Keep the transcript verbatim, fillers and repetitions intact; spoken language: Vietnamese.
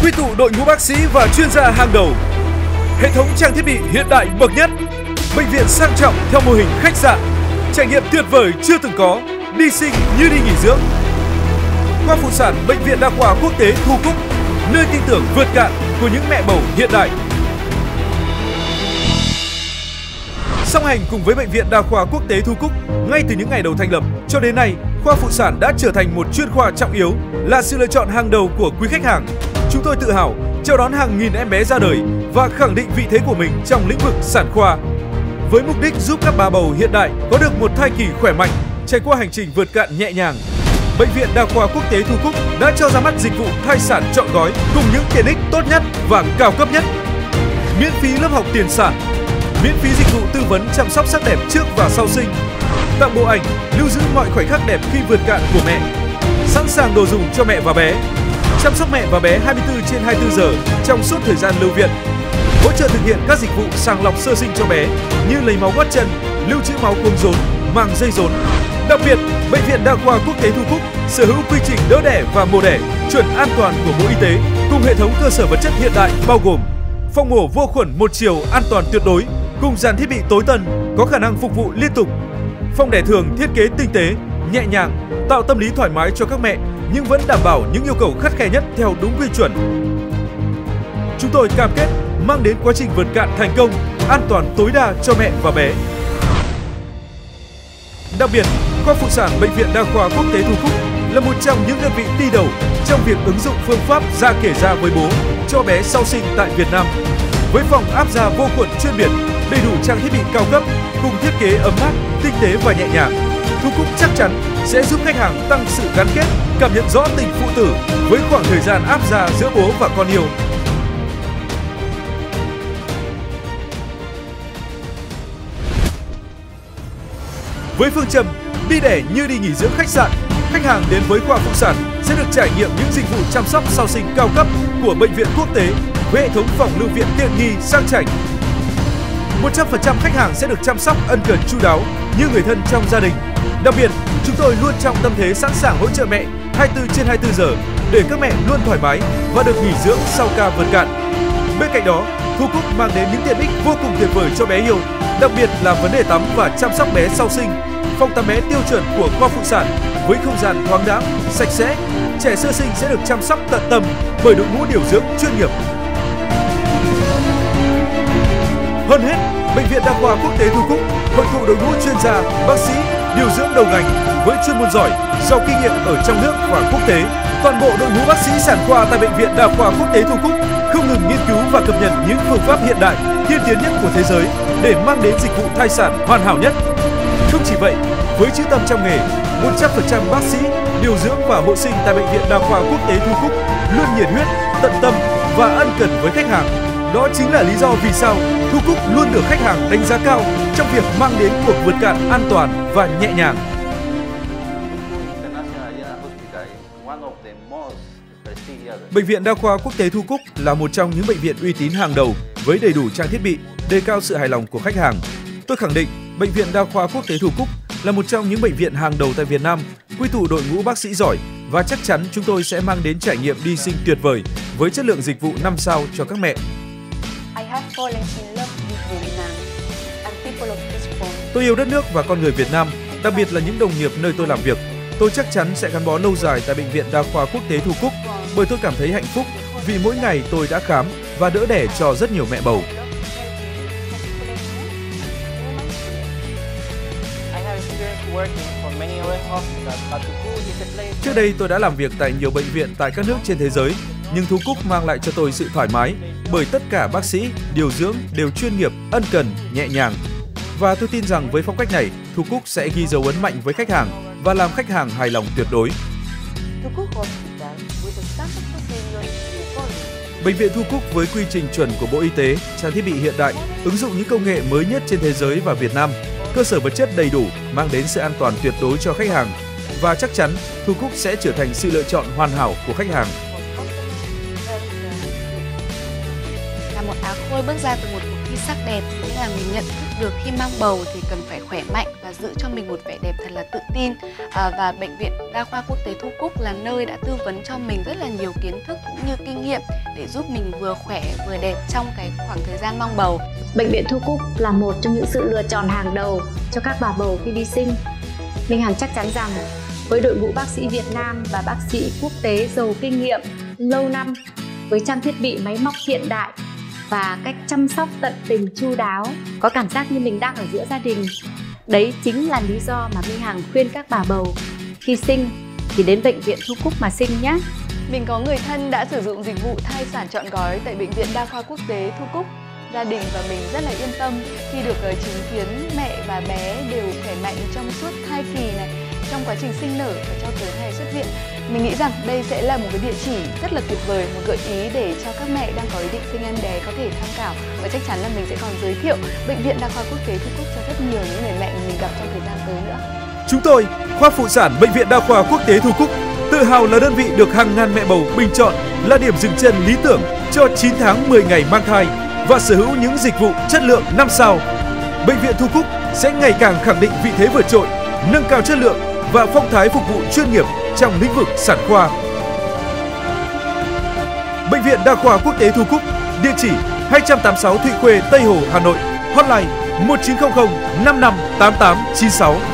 quy tụ đội ngũ bác sĩ và chuyên gia hàng đầu, hệ thống trang thiết bị hiện đại bậc nhất, bệnh viện sang trọng theo mô hình khách sạn, trải nghiệm tuyệt vời chưa từng có, đi sinh như đi nghỉ dưỡng. Khoa phụ sản Bệnh viện Đa khoa Quốc tế Thu Cúc, nơi tin tưởng vượt cạn của những mẹ bầu hiện đại. Song hành cùng với Bệnh viện Đa khoa Quốc tế Thu Cúc, ngay từ những ngày đầu thành lập cho đến nay, khoa phụ sản đã trở thành một chuyên khoa trọng yếu, là sự lựa chọn hàng đầu của quý khách hàng. Chúng tôi tự hào chào đón hàng nghìn em bé ra đời và khẳng định vị thế của mình trong lĩnh vực sản khoa. Với mục đích giúp các bà bầu hiện đại có được một thai kỳ khỏe mạnh, trải qua hành trình vượt cạn nhẹ nhàng, Bệnh viện Đa khoa Quốc tế Thu Cúc đã cho ra mắt dịch vụ thai sản trọn gói cùng những tiện ích tốt nhất và cao cấp nhất. Miễn phí lớp học tiền sản, miễn phí dịch vụ tư vấn chăm sóc sắc đẹp trước và sau sinh, tặng bộ ảnh lưu giữ mọi khoảnh khắc đẹp khi vượt cạn của mẹ, sẵn sàng đồ dùng cho mẹ và bé, chăm sóc mẹ và bé hai mươi tư trên hai mươi tư giờ trong suốt thời gian lưu viện, hỗ trợ thực hiện các dịch vụ sàng lọc sơ sinh cho bé như lấy máu gót chân, lưu trữ máu cuống rốn, màng dây rốn. Đặc biệt, Bệnh viện Đa khoa Quốc tế Thu Cúc sở hữu quy trình đỡ đẻ và mổ đẻ chuẩn an toàn của Bộ Y tế cùng hệ thống cơ sở vật chất hiện đại bao gồm phòng mổ vô khuẩn một chiều an toàn tuyệt đối cùng dàn thiết bị tối tân có khả năng phục vụ liên tục. Phòng đẻ thường thiết kế tinh tế, nhẹ nhàng, tạo tâm lý thoải mái cho các mẹ nhưng vẫn đảm bảo những yêu cầu khắt khe nhất theo đúng quy chuẩn. Chúng tôi cam kết mang đến quá trình vượt cạn thành công, an toàn tối đa cho mẹ và bé. Đặc biệt, khoa phụ sản Bệnh viện Đa khoa Quốc tế Thu Cúc là một trong những đơn vị đi đầu trong việc ứng dụng phương pháp da kể da với bố cho bé sau sinh tại Việt Nam. Với phòng áp da vô khuẩn chuyên biệt, đầy đủ trang thiết bị cao cấp cùng thiết kế ấm áp, tinh tế và nhẹ nhàng, Thu Cúc chắc chắn sẽ giúp khách hàng tăng sự gắn kết, cảm nhận rõ tình phụ tử với khoảng thời gian áp da giữa bố và con yêu. Với phương châm đi đẻ như đi nghỉ dưỡng khách sạn, khách hàng đến với khoa phụ sản sẽ được trải nghiệm những dịch vụ chăm sóc sau sinh cao cấp của bệnh viện quốc tế với hệ thống phòng lưu viện tiện nghi sang chảnh. một trăm phần trăm khách hàng sẽ được chăm sóc ân cần chu đáo như người thân trong gia đình. Đặc biệt, chúng tôi luôn trong tâm thế sẵn sàng hỗ trợ mẹ hai mươi tư trên hai mươi tư giờ để các mẹ luôn thoải mái và được nghỉ dưỡng sau ca vượt cạn. Bên cạnh đó, Thu Cúc mang đến những tiện ích vô cùng tuyệt vời cho bé yêu, đặc biệt là vấn đề tắm và chăm sóc bé sau sinh. Phòng tắm bé tiêu chuẩn của khoa phụ sản với không gian thoáng đãng, sạch sẽ. Trẻ sơ sinh sẽ được chăm sóc tận tâm bởi đội ngũ điều dưỡng chuyên nghiệp. Hơn hết, Bệnh viện Đa khoa Quốc tế Thu Cúc hội tụ đội ngũ chuyên gia, bác sĩ, điều dưỡng đầu ngành với chuyên môn giỏi, giàu kinh nghiệm ở trong nước và quốc tế. Toàn bộ đội ngũ bác sĩ sản khoa tại Bệnh viện Đa khoa Quốc tế Thu Cúc không ngừng nghiên cứu và cập nhật những phương pháp hiện đại, tiên tiến nhất của thế giới để mang đến dịch vụ thai sản hoàn hảo nhất. Không chỉ vậy, với chữ tâm trong nghề, một trăm phần trăm bác sĩ, điều dưỡng và hộ sinh tại Bệnh viện Đa khoa Quốc tế Thu Cúc luôn nhiệt huyết, tận tâm và ân cần với khách hàng. Đó chính là lý do vì sao Thu Cúc luôn được khách hàng đánh giá cao trong việc mang đến cuộc vượt cạn an toàn và nhẹ nhàng. Bệnh viện Đa khoa Quốc tế Thu Cúc là một trong những bệnh viện uy tín hàng đầu với đầy đủ trang thiết bị, đề cao sự hài lòng của khách hàng. Tôi khẳng định Bệnh viện Đa khoa Quốc tế Thu Cúc là một trong những bệnh viện hàng đầu tại Việt Nam, quy tụ đội ngũ bác sĩ giỏi và chắc chắn chúng tôi sẽ mang đến trải nghiệm đi sinh tuyệt vời với chất lượng dịch vụ năm sao cho các mẹ. Tôi yêu đất nước và con người Việt Nam, đặc biệt là những đồng nghiệp nơi tôi làm việc. Tôi chắc chắn sẽ gắn bó lâu dài tại Bệnh viện Đa khoa Quốc tế Thu Cúc bởi tôi cảm thấy hạnh phúc vì mỗi ngày tôi đã khám và đỡ đẻ cho rất nhiều mẹ bầu. Trước đây tôi đã làm việc tại nhiều bệnh viện tại các nước trên thế giới, nhưng Thu Cúc mang lại cho tôi sự thoải mái bởi tất cả bác sĩ, điều dưỡng đều chuyên nghiệp, ân cần, nhẹ nhàng. Và tôi tin rằng với phong cách này, Thu Cúc sẽ ghi dấu ấn mạnh với khách hàng và làm khách hàng hài lòng tuyệt đối. Bệnh viện Thu Cúc với quy trình chuẩn của Bộ Y tế, trang thiết bị hiện đại, ứng dụng những công nghệ mới nhất trên thế giới và Việt Nam, cơ sở vật chất đầy đủ mang đến sự an toàn tuyệt đối cho khách hàng. Và chắc chắn Thu Cúc sẽ trở thành sự lựa chọn hoàn hảo của khách hàng. Là một á khôi bước ra từ một cuộc thi sắc đẹp, cũng là mình nhận thức được khi mang bầu thì cần phải khỏe mạnh và giữ cho mình một vẻ đẹp thật là tự tin. À, và Bệnh viện Đa khoa Quốc tế Thu Cúc là nơi đã tư vấn cho mình rất là nhiều kiến thức cũng như kinh nghiệm để giúp mình vừa khỏe vừa đẹp trong cái khoảng thời gian mang bầu. Bệnh viện Thu Cúc là một trong những sự lựa chọn hàng đầu cho các bà bầu khi đi sinh. Minh Hằng chắc chắn rằng với đội ngũ bác sĩ Việt Nam và bác sĩ quốc tế giàu kinh nghiệm lâu năm, với trang thiết bị máy móc hiện đại và cách chăm sóc tận tình chu đáo, có cảm giác như mình đang ở giữa gia đình. Đấy chính là lý do mà Minh Hằng khuyên các bà bầu khi sinh thì đến bệnh viện Thu Cúc mà sinh nhé. Mình có người thân đã sử dụng dịch vụ thai sản trọn gói tại Bệnh viện Đa khoa Quốc tế Thu Cúc. Gia đình và mình rất là yên tâm khi được uh, chứng kiến mẹ và bé đều khỏe mạnh trong suốt thai kỳ này, trong quá trình sinh nở và cho tới ngày xuất viện. Mình nghĩ rằng đây sẽ là một cái địa chỉ rất là tuyệt vời, một gợi ý để cho các mẹ đang có ý định sinh em bé có thể tham khảo, và chắc chắn là mình sẽ còn giới thiệu Bệnh viện Đa khoa Quốc tế Thu Cúc cho rất nhiều những người mẹ mình gặp trong thời gian tới nữa. Chúng tôi, khoa phụ sản Bệnh viện Đa khoa Quốc tế Thu Cúc, tự hào là đơn vị được hàng ngàn mẹ bầu bình chọn là điểm dừng chân lý tưởng cho chín tháng mười ngày mang thai và sở hữu những dịch vụ chất lượng năm sao. Bệnh viện Thu Cúc sẽ ngày càng khẳng định vị thế vượt trội, nâng cao chất lượng và phong thái phục vụ chuyên nghiệp trong lĩnh vực sản khoa. Bệnh viện Đa khoa Quốc tế Thu Cúc, địa chỉ hai trăm tám mươi sáu Thụy Khuê, Tây Hồ, Hà Nội, hotline một chín không không năm năm tám tám chín sáu.